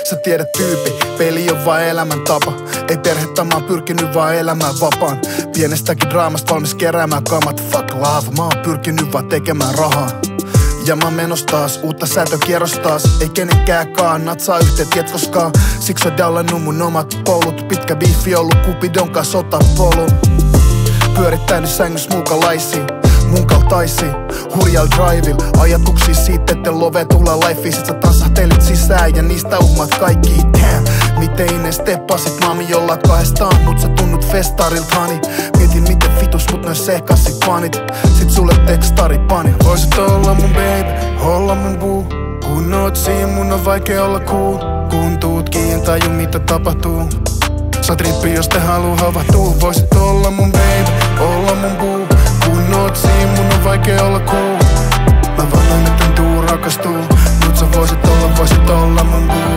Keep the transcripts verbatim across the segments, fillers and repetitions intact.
Sä tiedät tyyppi, peli on vaan elämäntapa. Ei perhettä, mä oon pyrkinyt vaan elämään vapaan. Pienestäkin draamasta valmis keräämään kamat. Fuck love, mä oon pyrkinyt vaan tekemään rahaa. Ja mä menos taas, uutta säätökierros taas. Ei kenenkään natsaa yhteen tiet koskaan. Siksi oon dallannut mun omat poulut. Pitkä biifi ollut Cupidon kanssa sotapolu. Pyörittänyt sängys muukalaisia, mun kaltaisia. Hurjal drivilla, ajatuksia siitä, ette love tulla lifea. Sit sä tasahtelit sisään ja niistä uhmat kaikki. Damn, miten Ines steppasit maami jolla kahdestaan. Mut sä tunnut festarilta hani. Mietin miten vitus mut noin sehkasit fanit. Sit sulle tekstari pani. Voisit olla mun baby, olla mun boo. Kun oot siinä mun on vaikea olla cool. Kun tuut kiin taju mitä tapahtuu. Sä trippi jos te haluu havahtuu. Voisit olla mun baby, olla mun boo. Kun oot siinä mun on vaikea olla cool. Mä vaan etten tuu rakastuu. Mut sä voisit olla, voisit olla mun boo.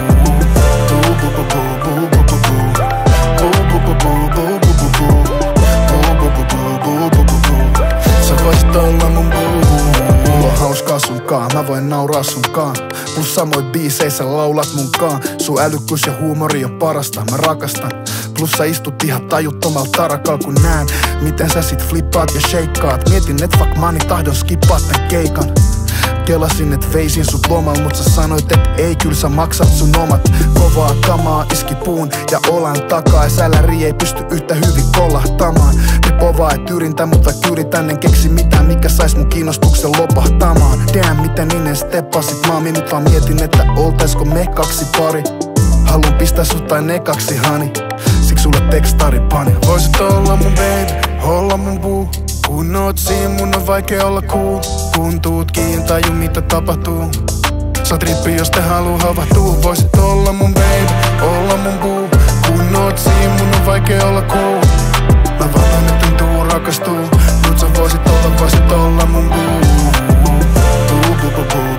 Boo boo boo boo boo boo boo. Boo boo boo boo boo boo boo. Boo boo boo boo boo boo boo. Sä voisit olla mun boo. Mulla on hauskaa sunkaan, mä voin nauraa sunkaan. Plus samoin biiseissä laulat munkaan. Sun älykkyys ja huumori on parasta, mä rakastan. Plus sä istut ihan tajuttomalla tarakal kun näen miten sä sit flippaat ja shakeaat. Mietin et fuck money tahdon skippaat tän keikan. Kelasin et veisin sut lomal mut sä sanoit et ei kyl sä maksat sun omat. Kovaa kamaa iski puun ja olan takaa. Ja säläri ei pysty yhtä hyvin kolahtamaan. Ne povaa et yrintä mut vaikka yritän en keksi mitään mikä sais mun kiinnostuksen lopahtamaan. Damn miten Ines steppasit maami nyt vaan mietin että oltaisko me kaksi pari. Haluun pistää sut tain ekaksi hani. Siksi sulle tekstari pani. Voisit olla mun baby, olla mun boo. Kun oot siinä mun on vaikea olla cool. Kun tuut kiin taju mitä tapahtuu. Sä trippi jos te haluu havahtuu. Voisit olla mun baby, olla mun boo. Kun oot siinä mun on vaikea olla cool. Mä vaan etten tuu rakastuu. Mut sä voisit olla, voisit olla mun boo. Boo boo boo boo.